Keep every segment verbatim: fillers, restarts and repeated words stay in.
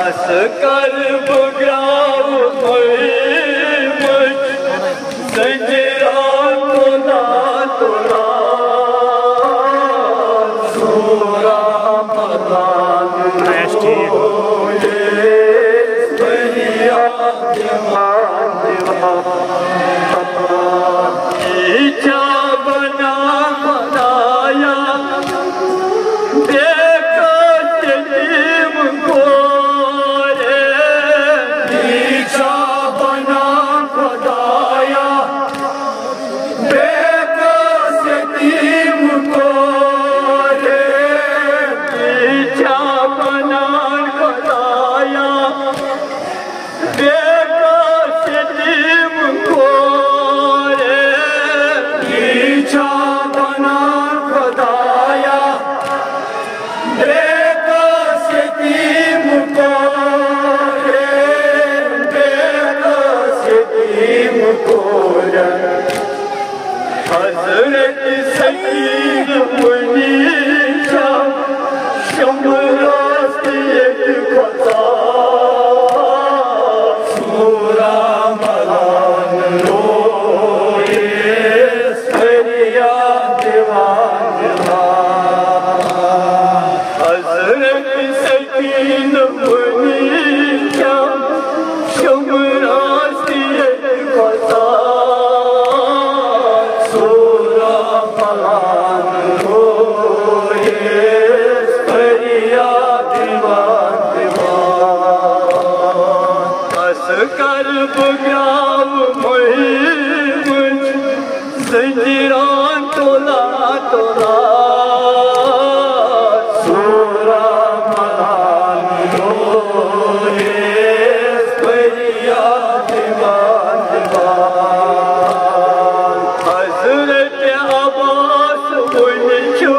कर बुग्राव संजरा तोला तोला सूरा मदान बढ़िया जवान इच्छा बना बनाया हज़रत सईद मुनीशा शमरास्तियत खता सूरा मलान रोए सरिया दीवान हज़रत सईद मुनीशा शमरास्तियत खता कर बुग्राव संजरा तोला तोला सूरा मदान रोए बढ़िया दीवान हज़रत अब्बास मुनशो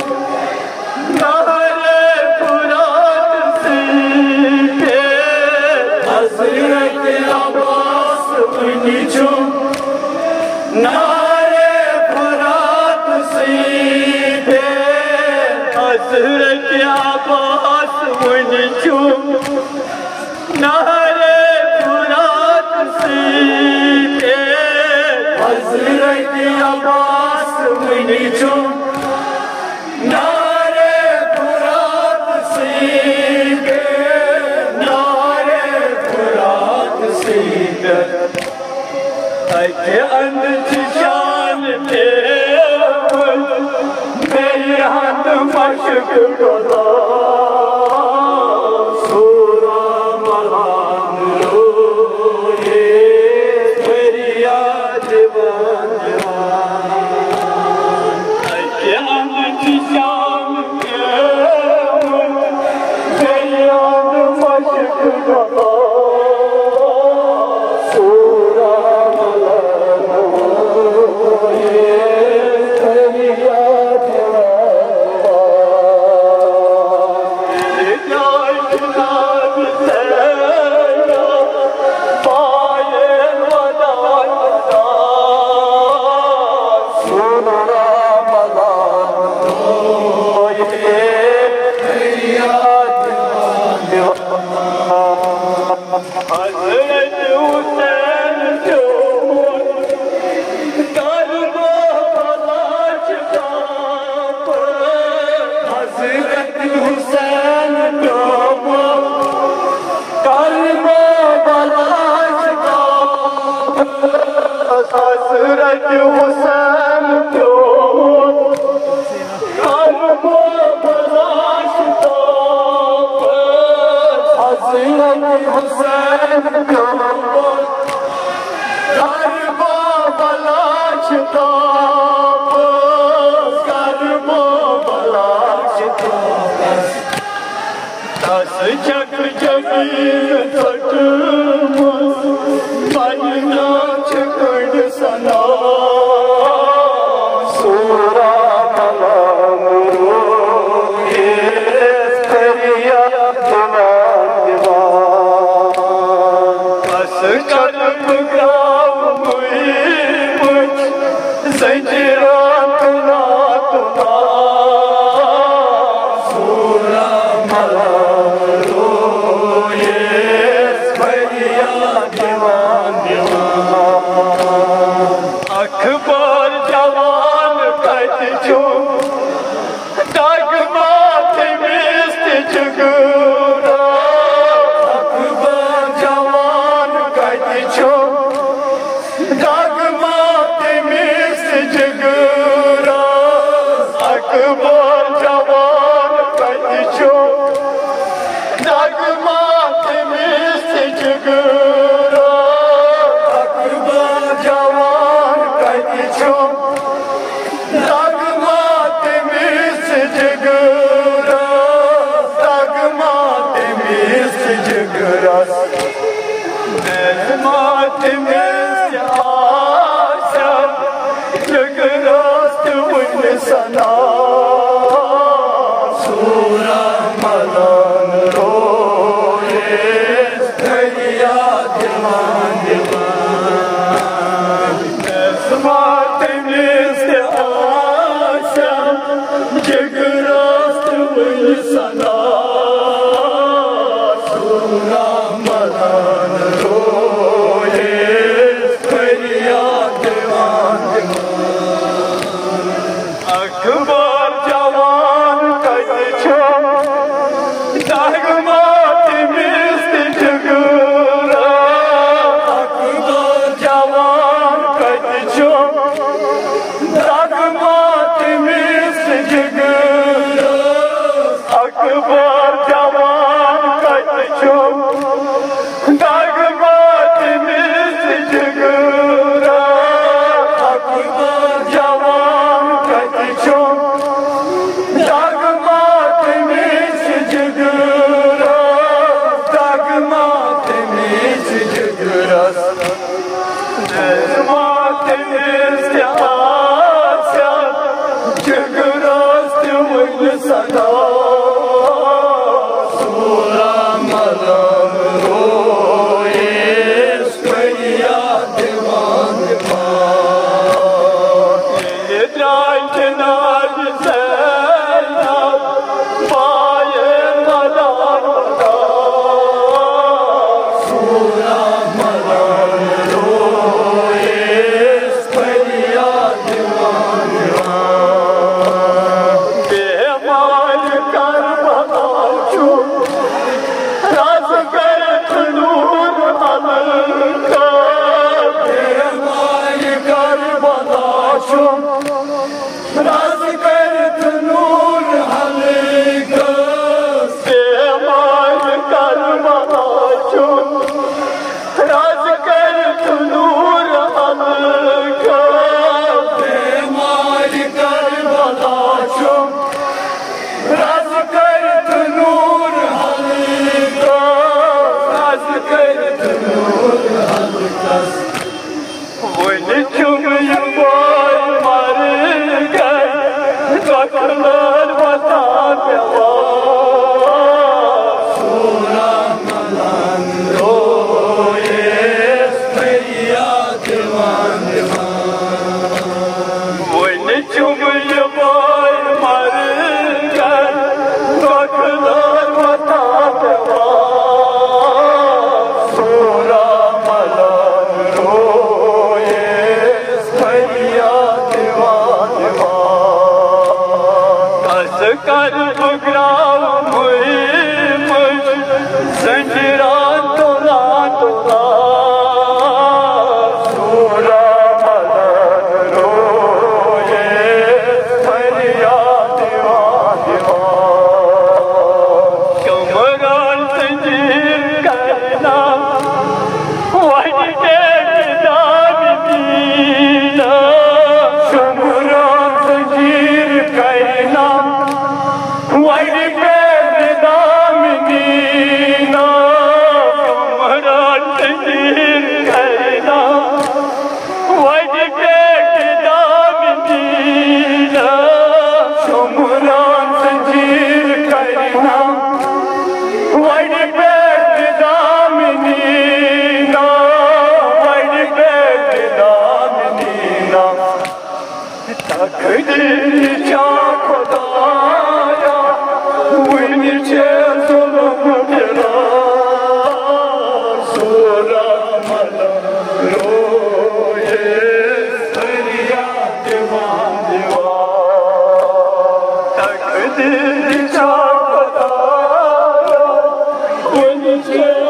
हज़रत अब्बास मुनशो नारे फरात सीधे हज़रत अब्बास मुनशो नारे फरात सीधे हज़रत अब्बास मुनशो नारे फरात सीधे के अंदर शान मेरे हाथ मशक करा सूरा मलान रोए बढ़िया दीवान के अंदर शान मेरे हाथ मशक करा हज़रत हुसैन क्यों कर्मो बलाशता हज़रत हुसैन क्यों कर्मो बलाशता कर्मो बलाशता दस जग जमीन तट मदीना छकड़ सना सूरा मलान रोए बढ़िया दीवान बस कर बुग्राव संजरा तोला तोला सूरा मलान रोए दीवान दीवान अखबार जवान कत छो दागमात मिस्त जुगुरा अखबार जवान कत छो दागमात मिस्त जुगुरा अखबार जवान कत छो दागमात मिस्त जुगुरा अखबार जवान कत छो दागमात मिस्त जुगुरा दागमात मिस्त जुगुरा दागमात मिस्त आशा जुगुरास्त वन सना सूरा मलान रोए दरिया दीवान दीवान दागमात मिस्त आशा जुगुरास्त वन सना सूरा मलान रोए दरिया दीवान अखबार जवान कत छो दागमात मिस्त जुगुरा अखबार जवान कत छो दागमात मिस्त जुगुरा अखबार जवान कत छो दागमात मिस्त जुगुरा अखबार जवान कत छो दागमात मिस्त जुगुरा दागमात मिस्त जुगुरा दागमात मिस्त आशा जुगुरास्त वन सना सूरा मलान रोए दरिया दीवान दीवान जनाब ज़ैनब पाए मलान सूरा मलान रोए दरिया दीवान दीवान बेमार करबला छो राज करत नूर अलका बेमार करबला छो राज करत नूर अलका बेमार करबला छो राज करत नूर अलका बेमार करबला छो राज करत नूर अलका राज करत नूर अलका वन चुम युवार मर गए बकलाल बता देवा सूरा मलान रोए दरिया दीवान दीवान वन चुम युवार मर गए बकलाल बता देवा सूरा मलान रोए दरिया दीवान दीवान कस कर बुगराव हुई मुझ संजरा तोला तोला सूरा मलान रोए दरिया दीवान दीवान कमरान संजीर करना वही दाम दीना कमरान संजीर करना वही दाम दीना कमरान संजीर करना वही दाम दीना कमरान संजीर करना वही दाम दीना वही दाम दीना तकदीर क्या खुदाया वन छे जुल्म गिरा सूरा मुझे